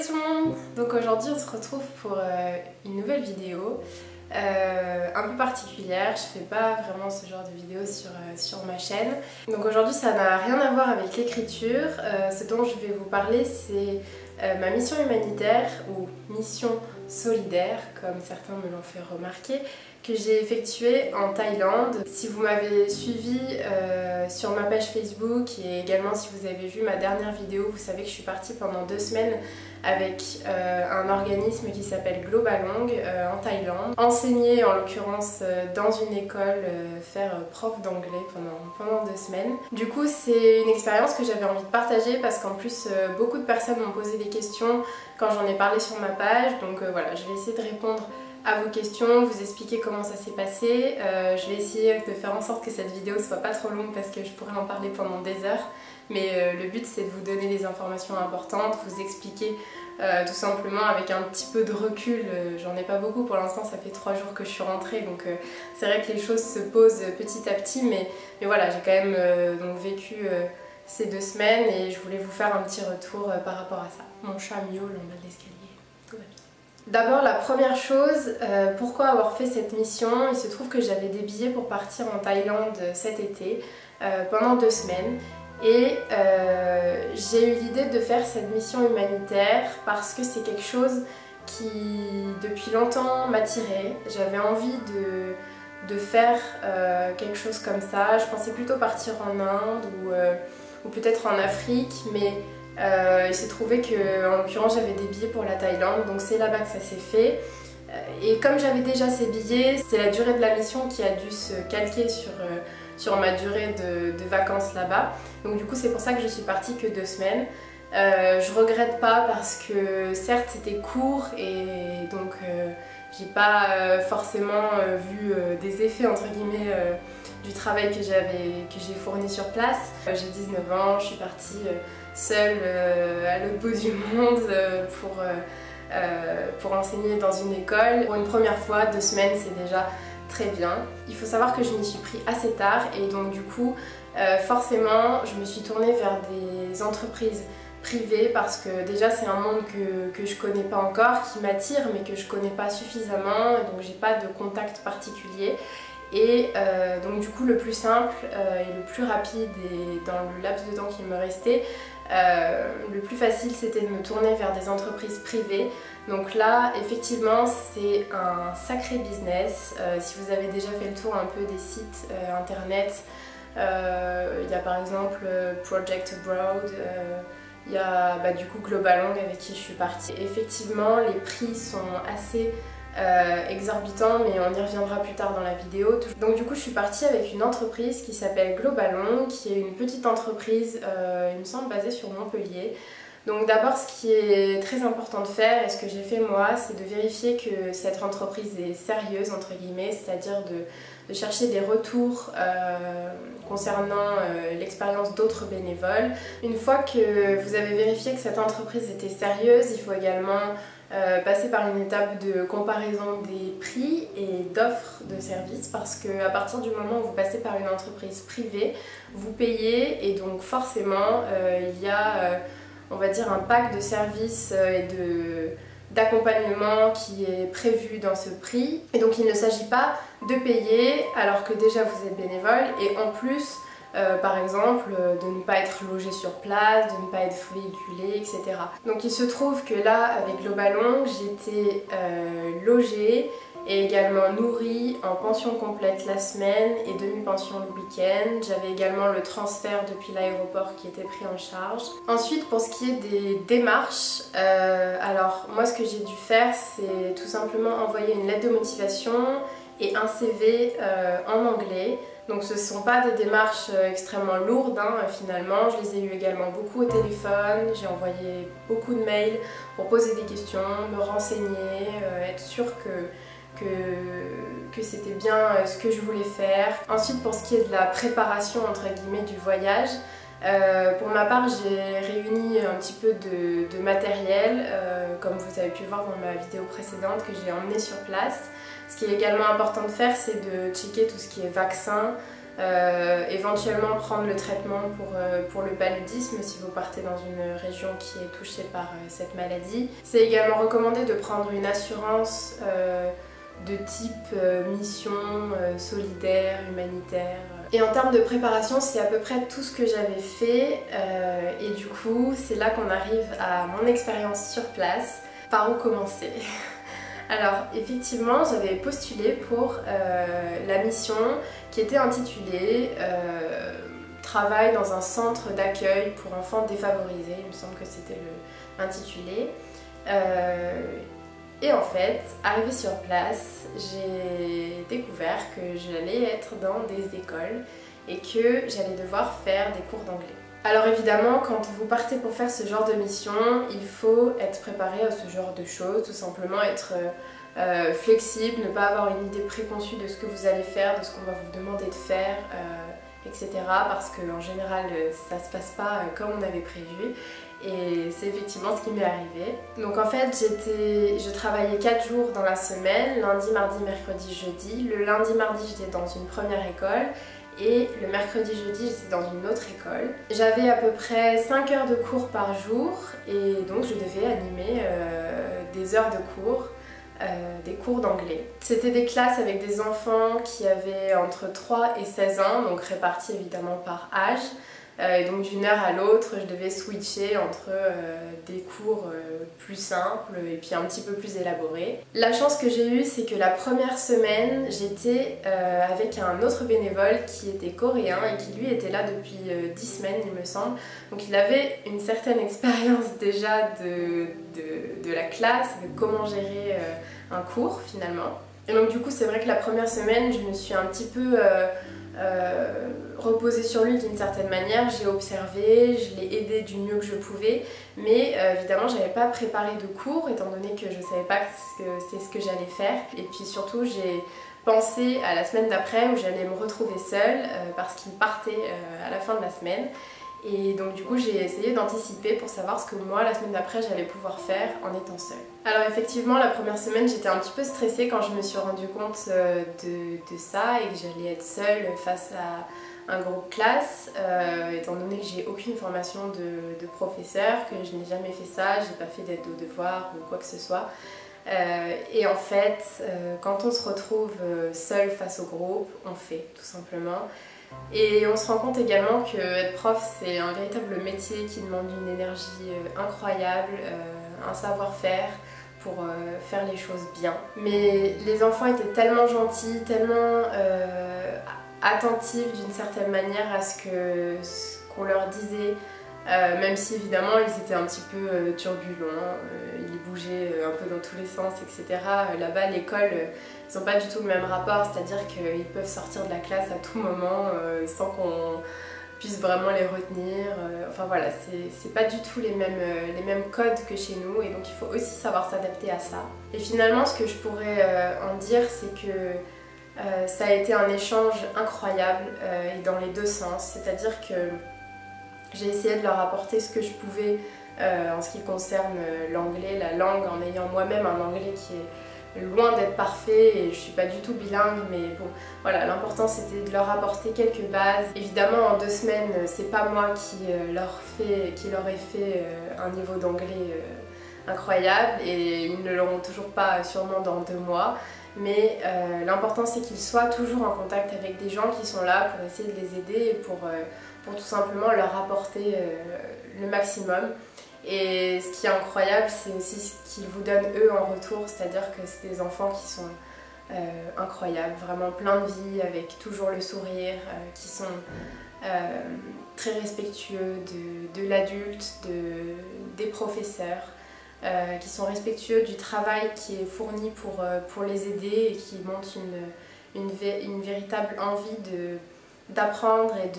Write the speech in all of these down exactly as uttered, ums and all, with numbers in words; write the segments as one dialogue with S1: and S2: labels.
S1: tout le monde! Donc aujourd'hui on se retrouve pour euh, une nouvelle vidéo euh, un peu particulière. Je fais pas vraiment ce genre de vidéo sur, euh, sur ma chaîne. Donc aujourd'hui ça n'a rien à voir avec l'écriture. Euh, ce dont je vais vous parler c'est euh, ma mission humanitaire ou mission solidaire comme certains me l'ont fait remarquer, que j'ai effectuée en Thaïlande. Si vous m'avez suivi euh, sur ma page Facebook et également si vous avez vu ma dernière vidéo, vous savez que je suis partie pendant deux semaines avec euh, un organisme qui s'appelle Globalong euh, en Thaïlande. Enseigner en l'occurrence euh, dans une école, euh, faire euh, prof d'anglais pendant, pendant deux semaines. Du coup c'est une expérience que j'avais envie de partager parce qu'en plus euh, beaucoup de personnes m'ont posé des questions quand j'en ai parlé sur ma page. Donc euh, voilà, je vais essayer de répondre à vos questions, vous expliquer comment ça s'est passé. Euh, je vais essayer de faire en sorte que cette vidéo soit pas trop longue parce que je pourrais en parler pendant des heures. Mais euh, le but c'est de vous donner des informations importantes, vous expliquer euh, tout simplement avec un petit peu de recul. Euh, J'en ai pas beaucoup pour l'instant, ça fait trois jours que je suis rentrée, donc euh, c'est vrai que les choses se posent petit à petit. Mais, mais voilà, j'ai quand même euh, donc vécu euh, ces deux semaines et je voulais vous faire un petit retour euh, par rapport à ça. Mon chat miaule en bas de l'escalier, tout va bien. D'abord la première chose, euh, pourquoi avoir fait cette mission? Il se trouve que j'avais des billets pour partir en Thaïlande cet été euh, pendant deux semaines et euh, j'ai eu l'idée de faire cette mission humanitaire parce que c'est quelque chose qui depuis longtemps m'attirait. J'avais envie de, de faire euh, quelque chose comme ça. Je pensais plutôt partir en Inde ou, euh, ou peut-être en Afrique, mais Euh, il s'est trouvé que, en l'occurrence, j'avais des billets pour la Thaïlande, donc c'est là-bas que ça s'est fait. Et comme j'avais déjà ces billets, c'est la durée de la mission qui a dû se calquer sur, euh, sur ma durée de, de vacances là-bas. Donc du coup, c'est pour ça que je suis partie que deux semaines. Euh, je regrette pas parce que certes c'était court et donc euh, j'ai pas euh, forcément euh, vu euh, des effets entre guillemets euh, du travail que j'avais que j'ai fourni sur place. Euh, j'ai dix-neuf ans, je suis partie euh, seule euh, à l'autre bout du monde euh, pour, euh, euh, pour enseigner dans une école. Pour une première fois, deux semaines c'est déjà très bien. Il faut savoir que je m'y suis pris assez tard et donc du coup euh, forcément je me suis tournée vers des entreprises privées parce que déjà c'est un monde que, que je connais pas encore, qui m'attire mais que je connais pas suffisamment et donc j'ai pas de contact particulier. Et euh, donc du coup le plus simple euh, et le plus rapide et dans le laps de temps qu'il me restait, euh, le plus facile c'était de me tourner vers des entreprises privées. Donc là effectivement c'est un sacré business. Euh, si vous avez déjà fait le tour un peu des sites euh, internet, euh, il y a par exemple Project Abroad, euh, il y a bah, du coup Globalong avec qui je suis partie. Effectivement les prix sont assez Euh, exorbitant, mais on y reviendra plus tard dans la vidéo. Donc du coup je suis partie avec une entreprise qui s'appelle Globalong, qui est une petite entreprise, euh, il me semble basée sur Montpellier. Donc d'abord ce qui est très important de faire, et ce que j'ai fait moi, c'est de vérifier que cette entreprise est sérieuse entre guillemets, c'est-à-dire de, de chercher des retours euh, concernant euh, l'expérience d'autres bénévoles. Une fois que vous avez vérifié que cette entreprise était sérieuse, il faut également Euh, passer par une étape de comparaison des prix et d'offres de services parce qu'à partir du moment où vous passez par une entreprise privée, vous payez et donc forcément euh, il y a euh, on va dire un pack de services euh, et de d'accompagnement qui est prévu dans ce prix et donc il ne s'agit pas de payer alors que déjà vous êtes bénévole et en plus Euh, par exemple euh, de ne pas être logé sur place, de ne pas être véhiculé, et cetera. Donc il se trouve que là avec Globalong j'étais euh, logée et également nourrie en pension complète la semaine et demi-pension le week-end. J'avais également le transfert depuis l'aéroport qui était pris en charge. Ensuite pour ce qui est des démarches, euh, alors moi ce que j'ai dû faire c'est tout simplement envoyer une lettre de motivation et un C V euh, en anglais. Donc ce ne sont pas des démarches extrêmement lourdes hein, finalement, je les ai eu également beaucoup au téléphone, j'ai envoyé beaucoup de mails pour poser des questions, me renseigner, euh, être sûre que, que, que c'était bien ce que je voulais faire. Ensuite pour ce qui est de la préparation entre guillemets du voyage, Euh, pour ma part j'ai réuni un petit peu de, de matériel, euh, comme vous avez pu voir dans ma vidéo précédente que j'ai emmené sur place. Ce qui est également important de faire c'est de checker tout ce qui est vaccin, Euh, éventuellement prendre le traitement pour, euh, pour le paludisme si vous partez dans une région qui est touchée par euh, cette maladie. C'est également recommandé de prendre une assurance euh, de type euh, mission euh, solidaire, humanitaire. Et en termes de préparation, c'est à peu près tout ce que j'avais fait euh, et du coup c'est là qu'on arrive à mon expérience sur place. Par où commencer? Alors effectivement j'avais postulé pour euh, la mission qui était intitulée euh, Travail dans un centre d'accueil pour enfants défavorisés, il me semble que c'était l'intitulé. Euh, et en fait, arrivée sur place, j'ai découvert que j'allais être dans des écoles et que j'allais devoir faire des cours d'anglais. Alors évidemment, quand vous partez pour faire ce genre de mission, il faut être préparé à ce genre de choses, tout simplement être euh, flexible, ne pas avoir une idée préconçue de ce que vous allez faire, de ce qu'on va vous demander de faire, euh, et cetera. Parce qu'en général, ça se passe pas comme on avait prévu. Et c'est effectivement ce qui m'est arrivé. Donc en fait, j'étais, je travaillais quatre jours dans la semaine, lundi, mardi, mercredi, jeudi. Le lundi, mardi, j'étais dans une première école. Et le mercredi, jeudi, j'étais dans une autre école. J'avais à peu près cinq heures de cours par jour et donc je devais animer euh, des heures de cours, euh, des cours d'anglais. C'était des classes avec des enfants qui avaient entre trois et seize ans, donc répartis évidemment par âge. Euh, et donc d'une heure à l'autre, je devais switcher entre euh, des cours euh, plus simples et puis un petit peu plus élaborés. La chance que j'ai eue, c'est que la première semaine, j'étais euh, avec un autre bénévole qui était coréen et qui lui était là depuis euh, dix semaines il me semble. Donc il avait une certaine expérience déjà de, de, de la classe, de comment gérer euh, un cours finalement. Et donc du coup c'est vrai que la première semaine, je me suis un petit peu... Euh, Euh, reposer sur lui d'une certaine manière, j'ai observé, je l'ai aidé du mieux que je pouvais, mais euh, évidemment j'avais pas préparé de cours étant donné que je savais pas que c'est ce que j'allais faire. Et puis surtout j'ai pensé à la semaine d'après où j'allais me retrouver seule euh, parce qu'il partait euh, à la fin de la semaine. Et donc du coup j'ai essayé d'anticiper pour savoir ce que moi la semaine d'après j'allais pouvoir faire en étant seule. Alors effectivement la première semaine j'étais un petit peu stressée quand je me suis rendu compte de, de ça et que j'allais être seule face à un groupe classe euh, étant donné que j'ai aucune formation de, de professeur, que je n'ai jamais fait ça, j'ai pas fait d'aide aux devoirs ou quoi que ce soit. Euh, et en fait, euh, quand on se retrouve seul face au groupe, on fait tout simplement. Et on se rend compte également que être prof c'est un véritable métier qui demande une énergie incroyable, euh, un savoir-faire pour euh, faire les choses bien. Mais les enfants étaient tellement gentils, tellement euh, attentifs d'une certaine manière à ce que ce qu'on leur disait. Euh, même si évidemment ils étaient un petit peu euh, turbulents, euh, ils bougeaient euh, un peu dans tous les sens, et cetera. Euh, Là-bas, l'école, euh, ils n'ont pas du tout le même rapport, c'est-à-dire qu'ils peuvent sortir de la classe à tout moment euh, sans qu'on puisse vraiment les retenir. Euh, enfin voilà, c'est pas du tout les mêmes, euh, les mêmes codes que chez nous et donc il faut aussi savoir s'adapter à ça. Et finalement, ce que je pourrais euh, en dire, c'est que euh, ça a été un échange incroyable euh, et dans les deux sens, c'est-à-dire que j'ai essayé de leur apporter ce que je pouvais euh, en ce qui concerne euh, l'anglais, la langue, en ayant moi-même un anglais qui est loin d'être parfait et je suis pas du tout bilingue, mais bon, voilà, l'important c'était de leur apporter quelques bases. Évidemment, en deux semaines, c'est pas moi qui, euh, leur, fait, qui leur ai fait euh, un niveau d'anglais euh, incroyable et ils ne l'auront toujours pas sûrement dans deux mois. Mais euh, l'important c'est qu'ils soient toujours en contact avec des gens qui sont là pour essayer de les aider et pour, euh, pour tout simplement leur apporter euh, le maximum. Et ce qui est incroyable, c'est aussi ce qu'ils vous donnent eux en retour, c'est-à-dire que c'est des enfants qui sont euh, incroyables, vraiment plein de vie, avec toujours le sourire, euh, qui sont euh, très respectueux de, de l'adulte, de, des professeurs. Euh, qui sont respectueux du travail qui est fourni pour, euh, pour les aider et qui montrent une, une, vé une véritable envie d'apprendre et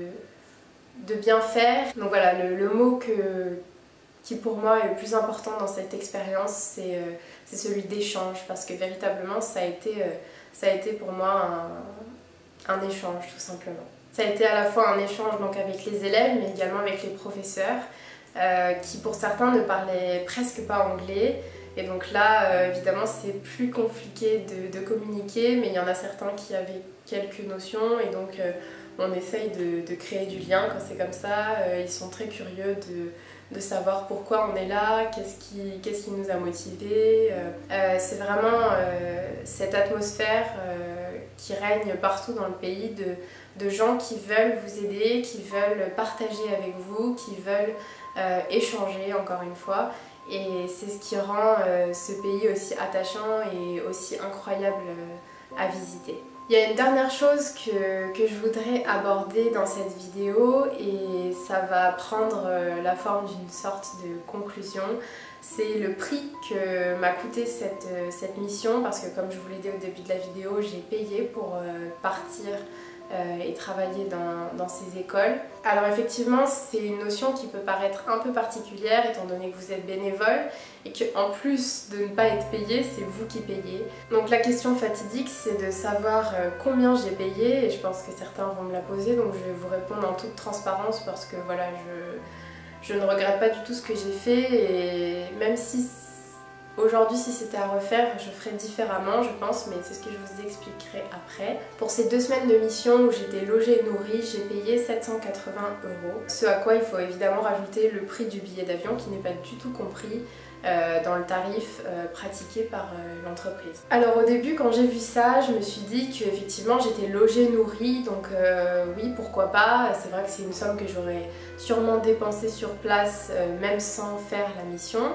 S1: de, de bien faire. Donc voilà, le, le mot que, qui pour moi est le plus important dans cette expérience, c'est euh, celui d'échange, parce que véritablement ça a été, euh, ça a été pour moi un, un échange tout simplement. Ça a été à la fois un échange donc, avec les élèves mais également avec les professeurs. Euh, qui pour certains ne parlaient presque pas anglais Et donc là, euh, évidemment, c'est plus compliqué de, de communiquer, mais il y en a certains qui avaient quelques notions et donc euh, on essaye de, de créer du lien quand c'est comme ça. Euh, ils sont très curieux de, de savoir pourquoi on est là, qu'est-ce qui, qu'est-ce qui nous a motivés. Euh, euh, c'est vraiment euh, cette atmosphère euh, qui règne partout dans le pays de, de gens qui veulent vous aider, qui veulent partager avec vous, qui veulent euh, échanger encore une fois. Et c'est ce qui rend euh, ce pays aussi attachant et aussi incroyable euh, à visiter. Il y a une dernière chose que, que je voudrais aborder dans cette vidéo et ça va prendre euh, la forme d'une sorte de conclusion. C'est le prix que m'a coûté cette, euh, cette mission parce que comme je vous l'ai dit au début de la vidéo, j'ai payé pour euh, partir Euh, et travailler dans, dans ces écoles. Alors effectivement, c'est une notion qui peut paraître un peu particulière étant donné que vous êtes bénévole et qu'en plus de ne pas être payé, c'est vous qui payez. Donc la question fatidique, c'est de savoir euh, combien j'ai payé et je pense que certains vont me la poser, donc je vais vous répondre en toute transparence parce que voilà, je, je ne regrette pas du tout ce que j'ai fait et même si aujourd'hui, si c'était à refaire, je ferais différemment, je pense, mais c'est ce que je vous expliquerai après. Pour ces deux semaines de mission où j'étais logée et nourrie, j'ai payé sept cent quatre-vingts euros. Ce à quoi il faut évidemment rajouter le prix du billet d'avion qui n'est pas du tout compris euh, dans le tarif euh, pratiqué par euh, l'entreprise. Alors au début, quand j'ai vu ça, je me suis dit qu'effectivement j'étais logée, nourrie, donc euh, oui, pourquoi pas. C'est vrai que c'est une somme que j'aurais sûrement dépensée sur place, euh, même sans faire la mission.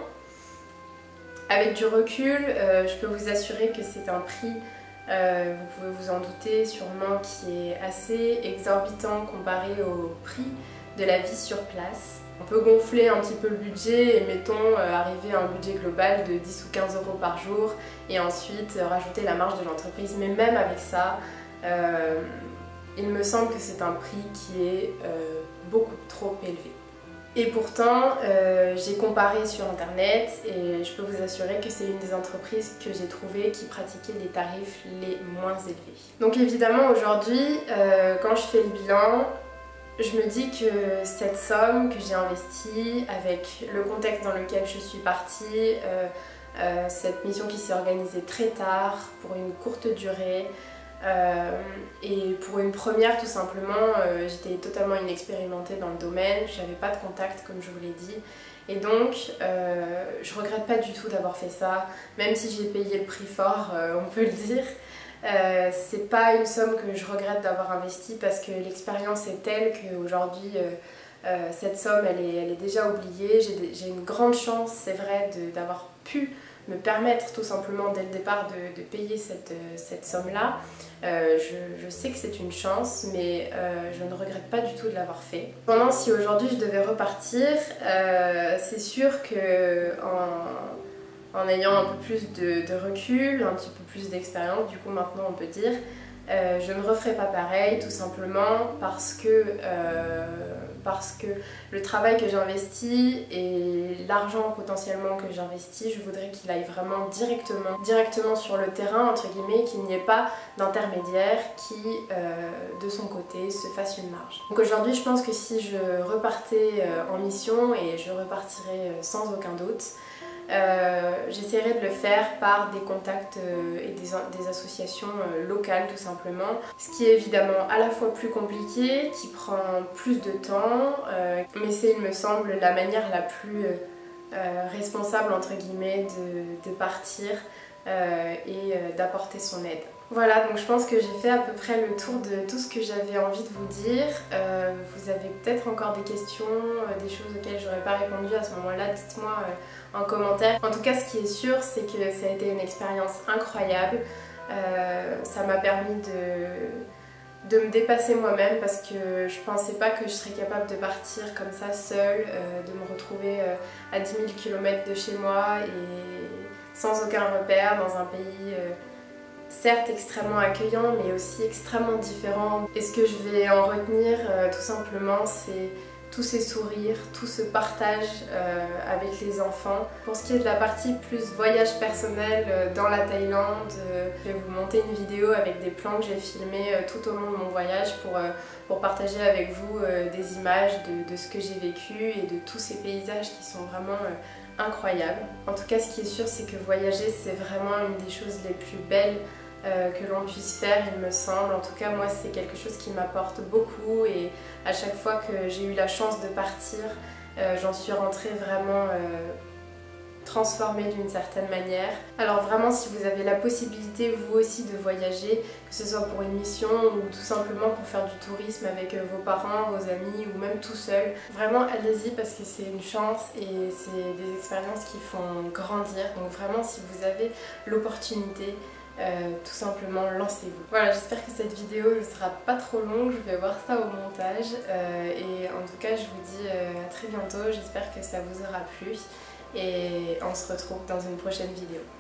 S1: Avec du recul, euh, je peux vous assurer que c'est un prix, euh, vous pouvez vous en douter sûrement, qui est assez exorbitant comparé au prix de la vie sur place. On peut gonfler un petit peu le budget et mettons euh, arriver à un budget global de dix ou quinze euros par jour et ensuite euh, rajouter la marge de l'entreprise. Mais même avec ça, euh, il me semble que c'est un prix qui est euh, beaucoup trop élevé. Et pourtant, euh, j'ai comparé sur internet et je peux vous assurer que c'est une des entreprises que j'ai trouvées qui pratiquait les tarifs les moins élevés. Donc évidemment aujourd'hui, euh, quand je fais le bilan, je me dis que cette somme que j'ai investie avec le contexte dans lequel je suis partie, euh, euh, cette mission qui s'est organisée très tard, pour une courte durée, Euh, et pour une première tout simplement, euh, j'étais totalement inexpérimentée dans le domaine, j'avais pas de contact comme je vous l'ai dit et donc euh, je regrette pas du tout d'avoir fait ça, même si j'ai payé le prix fort, euh, on peut le dire. Euh, c'est pas une somme que je regrette d'avoir investie parce que l'expérience est telle qu'aujourd'hui euh, euh, cette somme elle est, elle est déjà oubliée. J'ai une grande chance, c'est vrai, d'avoir pu me permettre tout simplement dès le départ de, de payer cette, cette somme-là. Euh, je, je sais que c'est une chance, mais euh, je ne regrette pas du tout de l'avoir fait. Pendant si aujourd'hui je devais repartir, euh, c'est sûr que en, en ayant un peu plus de, de recul, un petit peu plus d'expérience, du coup maintenant on peut dire, euh, je ne referai pas pareil, tout simplement parce que, euh, parce que le travail que j'investis et l'argent potentiellement que j'investis, je voudrais qu'il aille vraiment directement, directement sur le terrain, entre guillemets, qu'il n'y ait pas d'intermédiaire qui, euh, de son côté, se fasse une marge. Donc aujourd'hui, je pense que si je repartais euh, en mission, et je repartirais euh, sans aucun doute, Euh, j'essaierai de le faire par des contacts euh, et des, des associations euh, locales tout simplement, ce qui est évidemment à la fois plus compliqué, qui prend plus de temps, euh, mais c'est il me semble la manière la plus euh, responsable entre guillemets de, de partir euh, et euh, d'apporter son aide. Voilà, donc je pense que j'ai fait à peu près le tour de tout ce que j'avais envie de vous dire. Euh, vous avez peut-être encore des questions, euh, des choses auxquelles j'aurais pas répondu à ce moment-là, dites-moi euh, en commentaire. En tout cas, ce qui est sûr, c'est que ça a été une expérience incroyable. Euh, ça m'a permis de, de me dépasser moi-même parce que je pensais pas que je serais capable de partir comme ça seule, euh, de me retrouver euh, à dix mille kilomètres de chez moi et sans aucun repère dans un pays euh, certes extrêmement accueillant mais aussi extrêmement différent. Et ce que je vais en retenir euh, tout simplement, c'est tous ces sourires, tout ce partage euh, avec les enfants. Pour ce qui est de la partie plus voyage personnel euh, dans la Thaïlande, euh, je vais vous monter une vidéo avec des plans que j'ai filmés euh, tout au long de mon voyage pour, euh, pour partager avec vous euh, des images de, de ce que j'ai vécu et de tous ces paysages qui sont vraiment euh, incroyable. En tout cas, ce qui est sûr, c'est que voyager, c'est vraiment une des choses les plus belles euh, que l'on puisse faire, il me semble. En tout cas, moi, c'est quelque chose qui m'apporte beaucoup et à chaque fois que j'ai eu la chance de partir, euh, j'en suis rentrée vraiment euh, transformée d'une certaine manière. Alors vraiment, si vous avez la possibilité vous aussi de voyager, que ce soit pour une mission ou tout simplement pour faire du tourisme avec vos parents, vos amis ou même tout seul, vraiment allez-y parce que c'est une chance et c'est des expériences qui font grandir. Donc vraiment, si vous avez l'opportunité, Euh, tout simplement lancez-vous. Voilà, j'espère que cette vidéo ne sera pas trop longue, je vais voir ça au montage euh, et en tout cas je vous dis euh, à très bientôt, j'espère que ça vous aura plu et on se retrouve dans une prochaine vidéo.